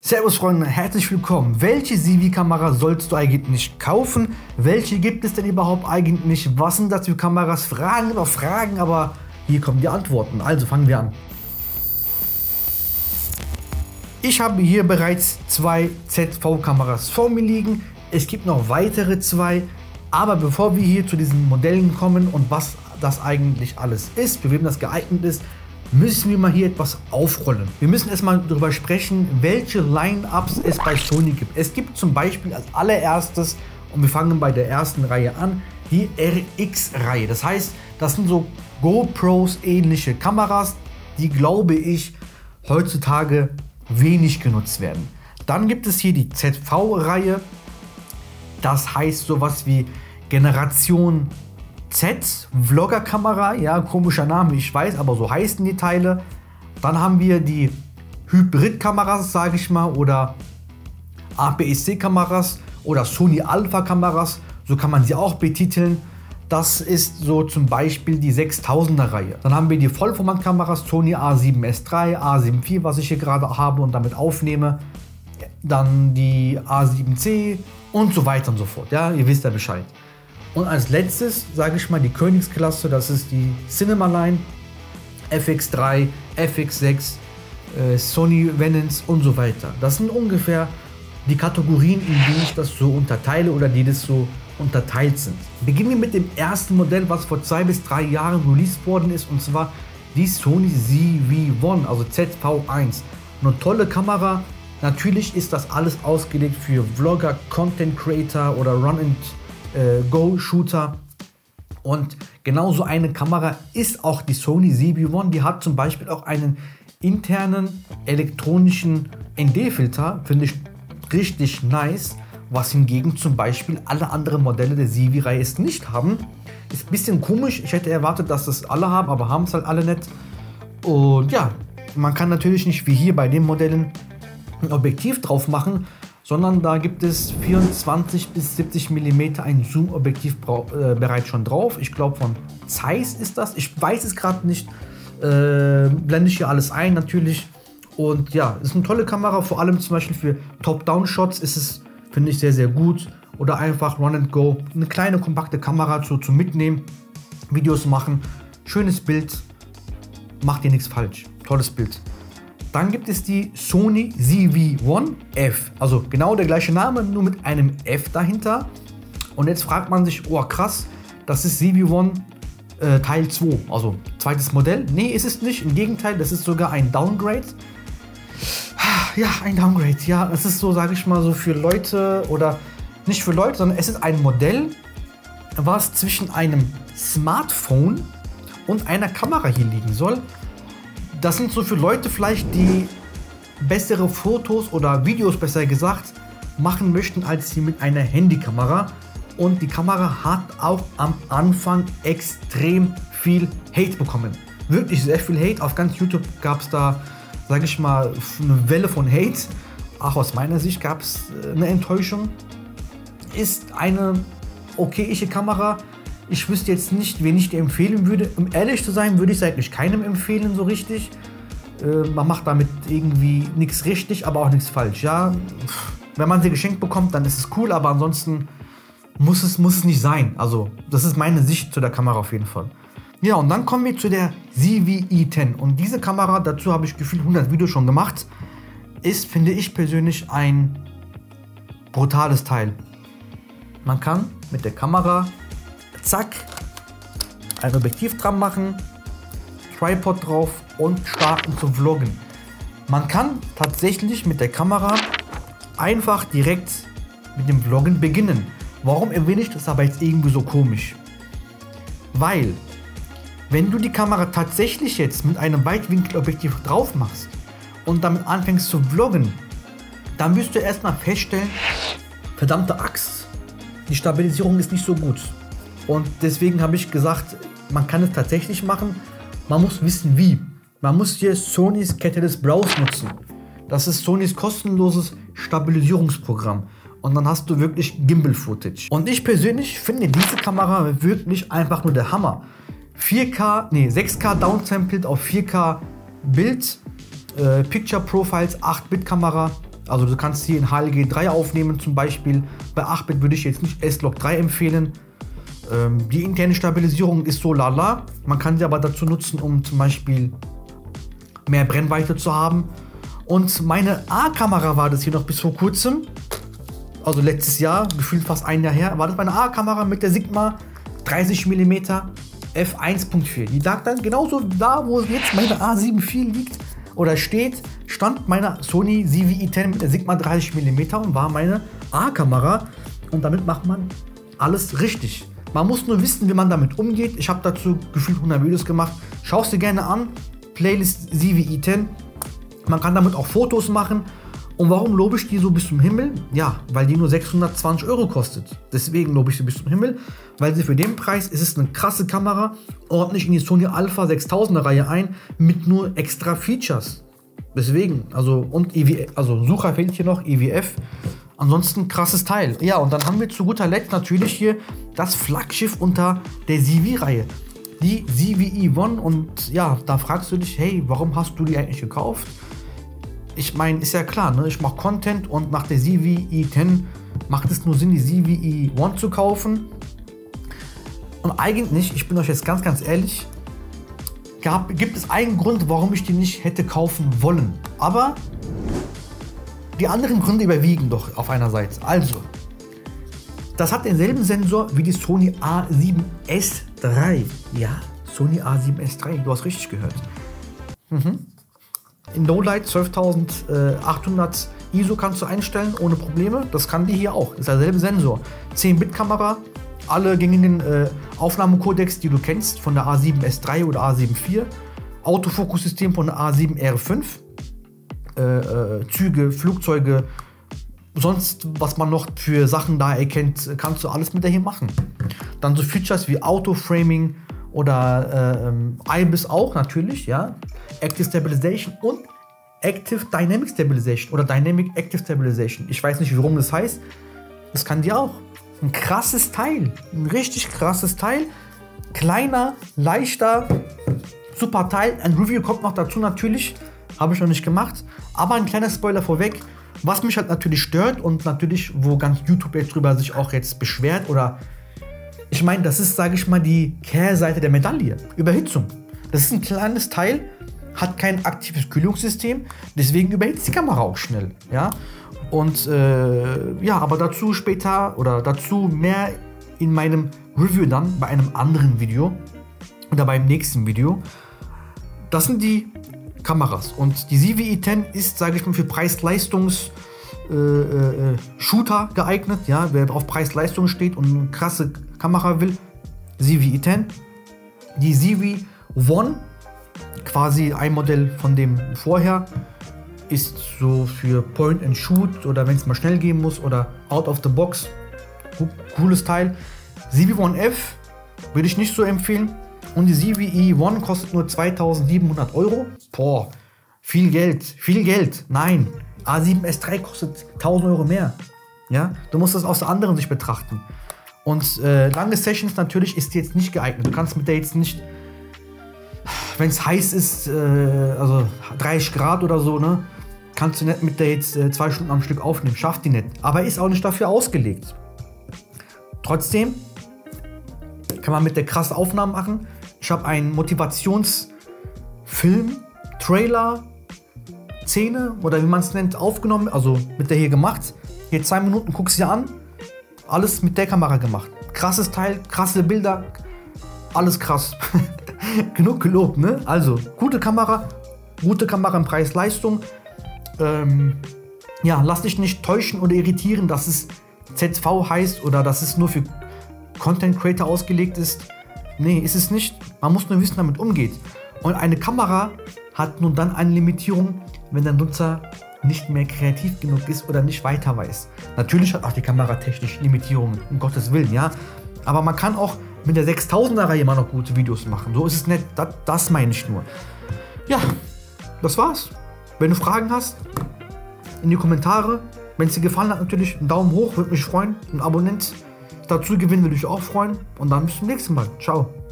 Servus Freunde, herzlich willkommen. Welche Civi-Kamera sollst du eigentlich kaufen? Welche gibt es denn überhaupt eigentlich? Was sind das für Kameras? Fragen über Fragen, aber hier kommen die Antworten. Also fangen wir an. Ich habe hier bereits zwei ZV-Kameras vor mir liegen. Es gibt noch weitere zwei. Aber bevor wir hier zu diesen Modellen kommen und was das eigentlich alles ist, für wen das geeignet ist, müssen wir mal hier etwas aufrollen. Wir müssen erstmal darüber sprechen, welche Line-Ups es bei Sony gibt. Es gibt zum Beispiel als allererstes, und wir fangen bei der ersten Reihe an, die RX-Reihe. Das heißt, das sind so GoPros ähnliche Kameras, die, glaube ich, heutzutage wenig genutzt werden. Dann gibt es hier die ZV-Reihe. Das heißt sowas wie Generation Z, Vlogger-Kamera, ja, komischer Name, ich weiß, aber so heißen die Teile. Dann haben wir die Hybrid-Kameras, sage ich mal, oder APS-C-Kameras oder Sony Alpha-Kameras, so kann man sie auch betiteln. Das ist so zum Beispiel die 6000er-Reihe. Dann haben wir die Vollformatkameras Sony A7S III, A7 IV, was ich hier gerade habe und damit aufnehme. Dann die A7C und so weiter und so fort. Ja, ihr wisst ja Bescheid. Und als letztes, sage ich mal, die Königsklasse, das ist die Cinema Line, FX3, FX6, Sony Venance und so weiter. Das sind ungefähr die Kategorien, in denen ich das so unterteile oder die das so unterteilt sind. Beginnen wir mit dem ersten Modell, was vor 2 bis 3 Jahren released worden ist, und zwar die Sony ZV-1, also ZV-1. Eine tolle Kamera. Natürlich ist das alles ausgelegt für Vlogger, Content Creator oder Run-and-Go-Shooter. Und genauso eine Kamera ist auch die Sony ZV-1. Die hat zum Beispiel auch einen internen elektronischen ND-Filter, finde ich richtig nice, was hingegen zum Beispiel alle anderen Modelle der Civi-Reihe es nicht haben. Ist ein bisschen komisch, ich hätte erwartet, dass das alle haben, aber haben es halt alle nicht. Und ja, man kann natürlich nicht wie hier bei den Modellen ein Objektiv drauf machen, sondern da gibt es 24 bis 70 mm ein Zoom-Objektiv bereits schon drauf. Ich glaube von Zeiss ist das, ich weiß es gerade nicht, blende ich hier alles ein natürlich. Und ja, ist eine tolle Kamera, vor allem zum Beispiel für Top-Down-Shots ist es, finde ich, sehr, sehr gut. Oder einfach Run and Go, eine kleine, kompakte Kamera zum Mitnehmen, Videos machen, schönes Bild, macht ihr nichts falsch, tolles Bild. Dann gibt es die Sony ZV-1F, also genau der gleiche Name, nur mit einem F dahinter. Und jetzt fragt man sich, oh krass, das ist ZV-1 Teil 2, also zweites Modell. Nee, ist es nicht, im Gegenteil, das ist sogar ein Downgrade. Ja, ein Downgrade, ja, es ist so, sage ich mal, so für Leute, oder nicht für Leute, sondern es ist ein Modell, was zwischen einem Smartphone und einer Kamera hier liegen soll. Das sind so für Leute vielleicht, die bessere Fotos oder Videos, besser gesagt, machen möchten als sie mit einer Handykamera. Und die Kamera hat auch am Anfang extrem viel Hate bekommen. Wirklich sehr viel Hate. Auf ganz YouTube gab es da, sage ich mal, eine Welle von Hate. Auch aus meiner Sicht gab es eine Enttäuschung. Ist eine okayische Kamera. Ich wüsste jetzt nicht, wen ich dir empfehlen würde. Um ehrlich zu sein, würde ich es eigentlich keinem empfehlen so richtig. Man macht damit irgendwie nichts richtig, aber auch nichts falsch. Ja, wenn man sie geschenkt bekommt, dann ist es cool, aber ansonsten muss es nicht sein. Also das ist meine Sicht zu der Kamera auf jeden Fall. Ja, und dann kommen wir zu der Civi-E10. Und diese Kamera, dazu habe ich gefühlt 100 Videos schon gemacht, ist, finde ich persönlich, ein brutales Teil. Man kann mit der Kamera zack, ein Objektiv dran machen, Tripod drauf und starten zu vloggen. Man kann tatsächlich mit der Kamera einfach direkt mit dem Vloggen beginnen. Warum erwähne ich das aber jetzt irgendwie so komisch? Weil, wenn du die Kamera tatsächlich jetzt mit einem Weitwinkelobjektiv drauf machst und damit anfängst zu vloggen, dann wirst du erstmal feststellen, verdammte Axt, die Stabilisierung ist nicht so gut. Und deswegen habe ich gesagt, man kann es tatsächlich machen, man muss wissen wie. Man muss hier Sonys Catalyst Browse nutzen. Das ist Sonys kostenloses Stabilisierungsprogramm. Und dann hast du wirklich Gimbal-Footage. Und ich persönlich finde diese Kamera wirklich einfach nur der Hammer. 6K downsampled auf 4K Bild, Picture Profiles, 8-Bit Kamera. Also du kannst hier in HLG 3 aufnehmen zum Beispiel. Bei 8-Bit würde ich jetzt nicht S-Log 3 empfehlen. Die interne Stabilisierung ist so lala. Man kann sie aber dazu nutzen, um zum Beispiel mehr Brennweite zu haben. Und meine A-Kamera war das hier noch bis vor kurzem. Also letztes Jahr, gefühlt fast ein Jahr her, war das meine A-Kamera mit der Sigma 30 mm f1.4. Die lag dann genauso da, wo jetzt meine A7 IV liegt oder steht, stand meine Sony ZV-E10 mit der Sigma 30 mm und war meine A-Kamera. Und damit macht man alles richtig. Man muss nur wissen, wie man damit umgeht. Ich habe dazu gefühlt 100 Videos gemacht. Schau es dir gerne an. Playlist ZV-E10. Man kann damit auch Fotos machen. Und warum lobe ich die so bis zum Himmel? Ja, weil die nur 620 € kostet. Deswegen lobe ich sie bis zum Himmel. Weil sie für den Preis ist es eine krasse Kamera. Ordentlich in die Sony Alpha 6000er Reihe ein. Mit nur extra Features. Deswegen, also und EVF, also Sucher fehlt hier noch, EVF. Ansonsten krasses Teil. Ja, und dann haben wir zu guter Letzt natürlich hier das Flaggschiff unter der ZV-Reihe. Die ZV-E1. Und ja, da fragst du dich, hey, warum hast du die eigentlich gekauft? Ich meine, ist ja klar, ne? Ich mache Content und nach der ZV-E10 macht es nur Sinn, die ZV-E1 zu kaufen. Und eigentlich, ich bin euch jetzt ganz ehrlich, gibt es einen Grund, warum ich die nicht hätte kaufen wollen. Aber die anderen Gründe überwiegen doch auf einer Seite. Also, das hat denselben Sensor wie die Sony A7S III. Ja, Sony A7S III, du hast richtig gehört. In Lowlight 12800 ISO kannst du einstellen, ohne Probleme. Das kann die hier auch. Das ist derselbe Sensor. 10-Bit-Kamera, alle gängigen Aufnahmecodecs, die du kennst, von der A7S III oder A7 IV. Autofokussystem von der A7R5. Züge, Flugzeuge, sonst was man noch für Sachen da erkennt, kannst du alles mit der hier machen. Dann so Features wie Auto-Framing oder IBIS auch natürlich, ja. Active Stabilization und Active Dynamic Stabilization oder Dynamic Active Stabilization. Ich weiß nicht, warum das heißt. Das kann die auch. Ein krasses Teil. Ein richtig krasses Teil. Kleiner, leichter, super Teil. Ein Review kommt noch dazu natürlich. Habe ich noch nicht gemacht. Aber ein kleiner Spoiler vorweg. Was mich halt natürlich stört und natürlich, wo ganz YouTube jetzt drüber sich auch jetzt beschwert oder ich meine, das ist, sage ich mal, die Kehrseite der Medaille. Überhitzung. Das ist ein kleines Teil, hat kein aktives Kühlungssystem, deswegen überhitzt die Kamera auch schnell. Ja? Und ja, aber dazu später oder dazu mehr in meinem Review dann bei einem anderen Video oder beim nächsten Video. Das sind die Kameras und die ZV-E10 ist, sage ich mal, für Preis-Leistungs-Shooter geeignet. Ja? Wer auf Preis-Leistung steht und eine krasse Kamera will, ZV-E10. Die ZV-1, quasi ein Modell von dem vorher, ist so für Point and Shoot oder wenn es mal schnell gehen muss oder out of the box. Cooles Teil. ZV-1F würde ich nicht so empfehlen. Und die ZV-E1 kostet nur 2700 €. Boah, viel Geld, viel Geld. Nein, A7S III kostet 1000 € mehr. Ja, du musst das aus der anderen Sicht betrachten. Und lange Sessions natürlich ist die jetzt nicht geeignet. Du kannst mit der jetzt nicht, wenn es heiß ist, also 30 Grad oder so, ne, kannst du nicht mit der jetzt 2 Stunden am Stück aufnehmen. Schafft die nicht. Aber ist auch nicht dafür ausgelegt. Trotzdem kann man mit der krasse Aufnahmen machen. Ich habe einen Motivationsfilm, Trailer, Szene oder wie man es nennt, aufgenommen, also mit der hier gemacht. Hier 2 Minuten, guckst dir an. Alles mit der Kamera gemacht. Krasses Teil, krasse Bilder, alles krass. Genug gelobt, ne? Also, gute Kamera im Preis-Leistung. Ja, lass dich nicht täuschen oder irritieren, dass es ZV heißt oder dass es nur für Content Creator ausgelegt ist. Nee, ist es nicht. Man muss nur wissen, damit umgeht. Und eine Kamera hat nun dann eine Limitierung, wenn der Nutzer nicht mehr kreativ genug ist oder nicht weiter weiß. Natürlich hat auch die Kamera technisch Limitierungen, um Gottes Willen, ja. Aber man kann auch mit der 6000er Reihe immer noch gute Videos machen. So ist es nicht, das meine ich nur. Ja, das war's. Wenn du Fragen hast, in die Kommentare. Wenn es dir gefallen hat, natürlich einen Daumen hoch, würde mich freuen. Ein Abonnent dazu gewinnen würde ich auch freuen. Und dann bis zum nächsten Mal. Ciao.